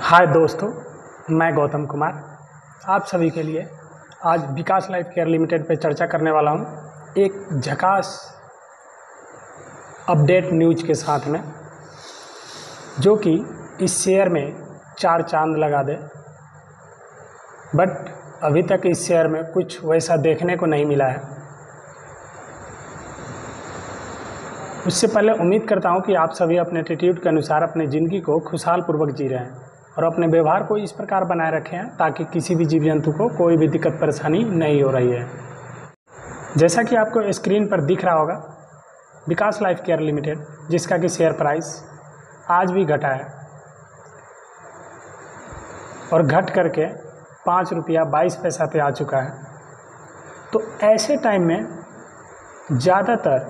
हाय दोस्तों, मैं गौतम कुमार आप सभी के लिए आज विकास लाइफ केयर लिमिटेड पे चर्चा करने वाला हूँ एक झकास अपडेट न्यूज़ के साथ में, जो कि इस शेयर में 4 चांद लगा दे। बट अभी तक इस शेयर में कुछ वैसा देखने को नहीं मिला है। उससे पहले उम्मीद करता हूँ कि आप सभी अपने एटीट्यूड के अनुसार अपनी ज़िंदगी को खुशहाल पूर्वक जी रहे हैं और अपने व्यवहार को इस प्रकार बनाए रखे हैं ताकि किसी भी जीव जंतु को कोई भी दिक्कत परेशानी नहीं हो रही है। जैसा कि आपको स्क्रीन पर दिख रहा होगा, विकास लाइफ केयर लिमिटेड, जिसका कि शेयर प्राइस आज भी घटा है और घट करके 5 रुपया 22 पैसा पे आ चुका है। तो ऐसे टाइम में ज़्यादातर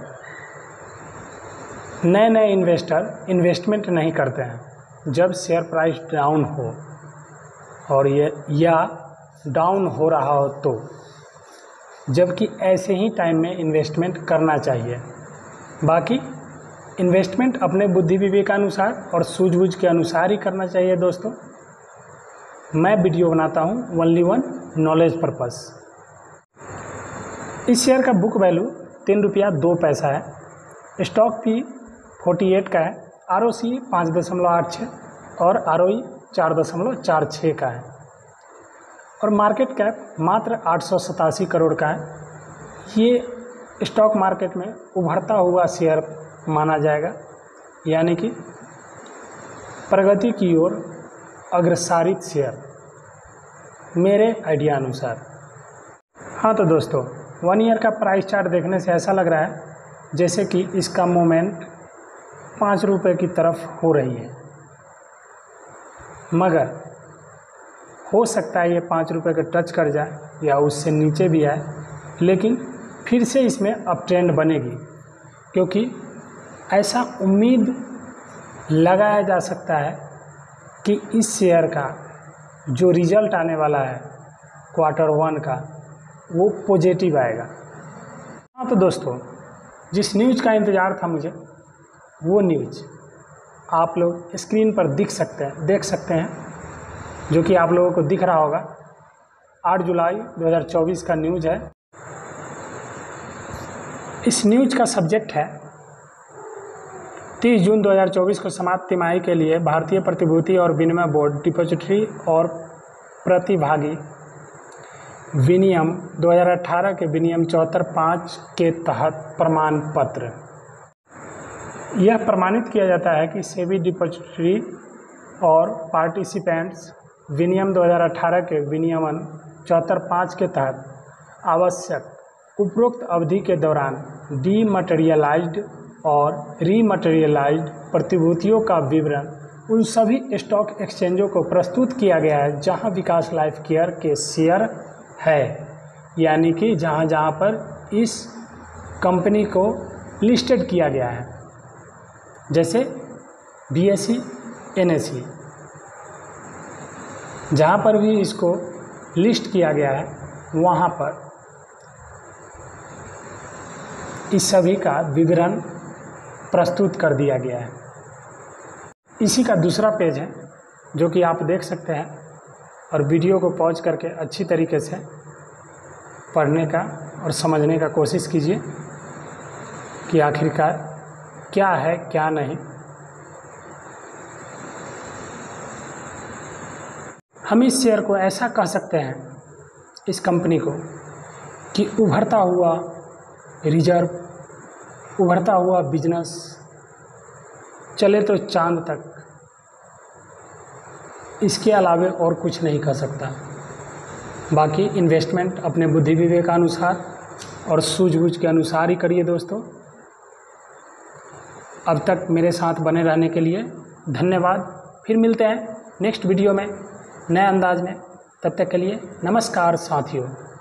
नए इन्वेस्टर इन्वेस्टमेंट नहीं करते हैं जब शेयर प्राइस डाउन हो और ये या डाउन हो रहा हो तो, जबकि ऐसे ही टाइम में इन्वेस्टमेंट करना चाहिए। बाकी इन्वेस्टमेंट अपने बुद्धि विवेकानुसार और सूझबूझ के अनुसार ही करना चाहिए। दोस्तों, मैं वीडियो बनाता हूँ ओनली वन नॉलेज पर्पस। इस शेयर का बुक वैल्यू 3 रुपया 2 पैसा है, स्टॉक पी 48 का है, ROC 5.86 और ROE 4.46 का है और मार्केट कैप मात्र 887 करोड़ का है। ये स्टॉक मार्केट में उभरता हुआ शेयर माना जाएगा, यानी कि प्रगति की ओर अग्रसारित शेयर मेरे आइडिया अनुसार। हाँ तो दोस्तों, 1 ईयर का प्राइस चार्ट देखने से ऐसा लग रहा है जैसे कि इसका मूवमेंट 5 रुपये की तरफ हो रही है, मगर हो सकता है ये 5 रुपये का टच कर जाए या उससे नीचे भी आए, लेकिन फिर से इसमें अप ट्रेंड बनेगी, क्योंकि ऐसा उम्मीद लगाया जा सकता है कि इस शेयर का जो रिज़ल्ट आने वाला है Q1 का, वो पॉजिटिव आएगा। हाँ तो दोस्तों, जिस न्यूज़ का इंतज़ार था मुझे, वो न्यूज़ आप लोग स्क्रीन पर देख सकते हैं, जो कि आप लोगों को दिख रहा होगा। 8 जुलाई 2024 का न्यूज़ है। इस न्यूज़ का सब्जेक्ट है 30 जून 2024 को समाप्त तिमाही के लिए भारतीय प्रतिभूति और विनिमय बोर्ड डिपॉजिटरी और प्रतिभागी विनियम 2018 के विनियम 74(5) के तहत प्रमाण पत्र। यह प्रमाणित किया जाता है कि सेबी डिपॉजिटरी और पार्टिसिपेंट्स विनियम 2018 के विनियमन 74(5) के तहत आवश्यक उपरोक्त अवधि के दौरान डीमटेरियलाइज्ड और रीमटेरियलाइज्ड प्रतिभूतियों का विवरण उन सभी स्टॉक एक्सचेंजों को प्रस्तुत किया गया है जहां विकास लाइफ केयर के शेयर है, यानी कि जहां पर इस कंपनी को लिस्टेड किया गया है, जैसे BSE NSE, जहाँ पर भी इसको लिस्ट किया गया है वहाँ पर इस सभी का विवरण प्रस्तुत कर दिया गया है। इसी का दूसरा पेज है, जो कि आप देख सकते हैं, और वीडियो को पॉज करके अच्छी तरीके से पढ़ने का और समझने का कोशिश कीजिए कि आखिरकार क्या है क्या नहीं। हम इस शेयर को ऐसा कह सकते हैं, इस कंपनी को, कि उभरता हुआ रिजर्व, उभरता हुआ बिजनेस, चले तो चांद तक, इसके अलावे और कुछ नहीं कह सकता। बाकी इन्वेस्टमेंट अपने बुद्धि विवेकानुसार और सूझबूझ के अनुसार ही करिए। दोस्तों, अब तक मेरे साथ बने रहने के लिए धन्यवाद। फिर मिलते हैं नेक्स्ट वीडियो में नए अंदाज में। तब तक के लिए नमस्कार साथियों।